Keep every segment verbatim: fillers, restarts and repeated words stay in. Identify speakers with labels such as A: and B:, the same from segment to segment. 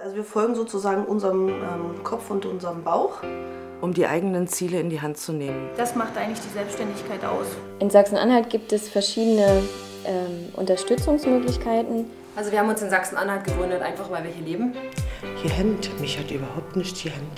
A: Also wir folgen sozusagen unserem ähm, Kopf und unserem Bauch.
B: Um die eigenen Ziele in die Hand zu nehmen.
C: Das macht eigentlich die Selbstständigkeit aus.
D: In Sachsen-Anhalt gibt es verschiedene ähm, Unterstützungsmöglichkeiten.
E: Also wir haben uns in Sachsen-Anhalt gegründet, einfach weil wir hier leben.
F: Gehemmt, mich hat überhaupt nichts gehemmt.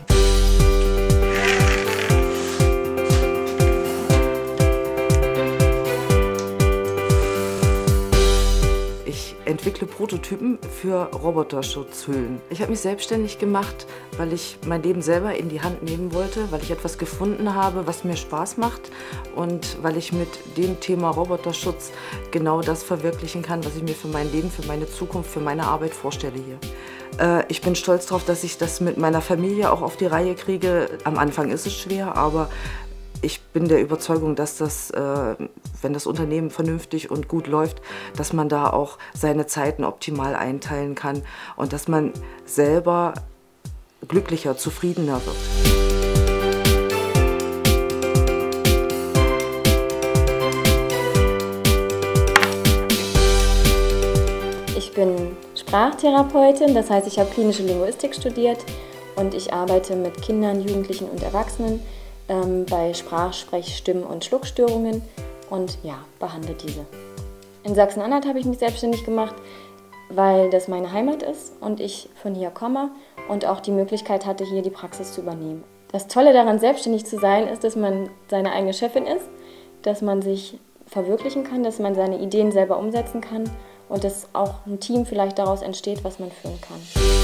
B: Ich entwickle Prototypen für Roboterschutzhüllen. Ich habe mich selbstständig gemacht, weil ich mein Leben selber in die Hand nehmen wollte, weil ich etwas gefunden habe, was mir Spaß macht und weil ich mit dem Thema Roboterschutz genau das verwirklichen kann, was ich mir für mein Leben, für meine Zukunft, für meine Arbeit vorstelle hier. Äh, ich bin stolz darauf, dass ich das mit meiner Familie auch auf die Reihe kriege. Am Anfang ist es schwer, aber ich bin der Überzeugung, dass das, äh, wenn das Unternehmen vernünftig und gut läuft, dass man da auch seine Zeiten optimal einteilen kann und dass man selber glücklicher, zufriedener wird.
D: Ich bin Sprachtherapeutin, das heißt, ich habe klinische Linguistik studiert und ich arbeite mit Kindern, Jugendlichen und Erwachsenen ähm, bei Sprach-, Sprech-, Stimm- und Schluckstörungen und ja, behandle diese. In Sachsen-Anhalt habe ich mich selbstständig gemacht, weil das meine Heimat ist und ich von hier komme und auch die Möglichkeit hatte, hier die Praxis zu übernehmen. Das Tolle daran, selbstständig zu sein, ist, dass man seine eigene Chefin ist, dass man sich verwirklichen kann, dass man seine Ideen selber umsetzen kann und dass auch ein Team vielleicht daraus entsteht, was man führen kann.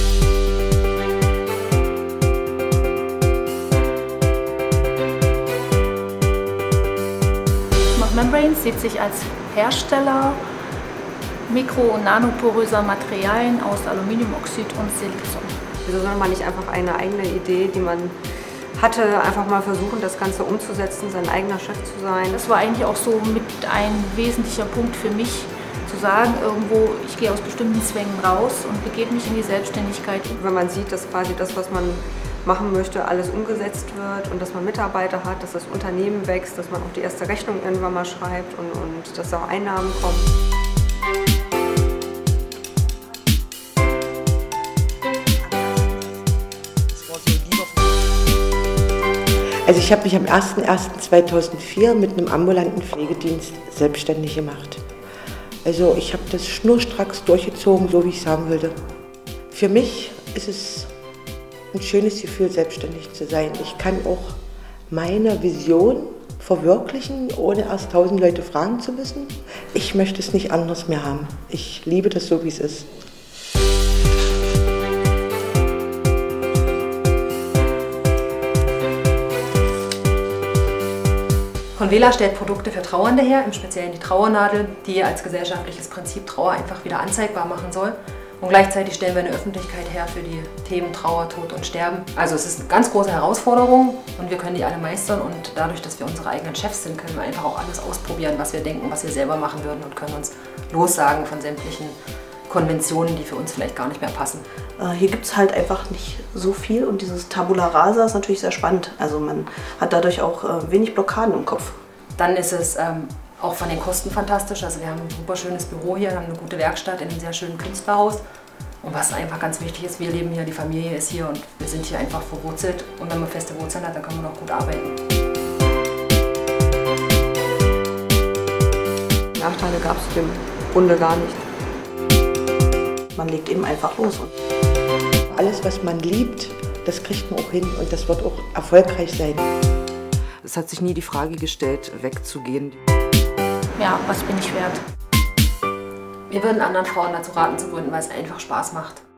C: Membranes sieht sich als Hersteller mikro- und nanoporöser Materialien aus Aluminiumoxid und Silikon.
E: Wieso soll man nicht einfach eine eigene Idee, die man hatte, einfach mal versuchen, das Ganze umzusetzen, sein eigener Chef zu sein?
C: Das war eigentlich auch so mit ein wesentlicher Punkt für mich, zu sagen, irgendwo, ich gehe aus bestimmten Zwängen raus und begebe mich in die Selbstständigkeit.
E: Wenn man sieht, dass quasi das, was man machen möchte, alles umgesetzt wird und dass man Mitarbeiter hat, dass das Unternehmen wächst, dass man auch die erste Rechnung irgendwann mal schreibt und, und dass auch Einnahmen kommen.
F: Also ich habe mich am ersten ersten zweitausendvier mit einem ambulanten Pflegedienst selbstständig gemacht. Also ich habe das schnurstracks durchgezogen, so wie ich sagen würde. Für mich ist es ein schönes Gefühl, selbstständig zu sein. Ich kann auch meine Vision verwirklichen, ohne erst tausend Leute fragen zu müssen. Ich möchte es nicht anders mehr haben. Ich liebe das so, wie es ist.
E: Convela stellt Produkte für Trauernde her, im Speziellen die Trauernadel, die als gesellschaftliches Prinzip Trauer einfach wieder anzeigbar machen soll. Und gleichzeitig stellen wir eine Öffentlichkeit her für die Themen Trauer, Tod und Sterben. Also es ist eine ganz große Herausforderung und wir können die alle meistern und dadurch, dass wir unsere eigenen Chefs sind, können wir einfach auch alles ausprobieren, was wir denken, was wir selber machen würden und können uns lossagen von sämtlichen Konventionen, die für uns vielleicht gar nicht mehr passen.
A: Äh, hier gibt es halt einfach nicht so viel und dieses Tabula Rasa ist natürlich sehr spannend. Also man hat dadurch auch äh, wenig Blockaden im Kopf.
E: Dann ist es ähm, auch von den Kosten fantastisch. Also wir haben ein super schönes Büro hier, haben eine gute Werkstatt in einem sehr schönen Künstlerhaus. Und was einfach ganz wichtig ist, wir leben hier, die Familie ist hier und wir sind hier einfach verwurzelt. Und wenn man feste Wurzeln hat, dann kann man auch gut arbeiten. Nachteile gab es im Grunde gar nicht.
A: Man legt eben einfach los.
F: Alles, was man liebt, das kriegt man auch hin und das wird auch erfolgreich sein.
B: Es hat sich nie die Frage gestellt, wegzugehen.
C: Ja, was bin ich wert?
E: Wir würden anderen Frauen dazu raten zu gründen, weil es einfach Spaß macht.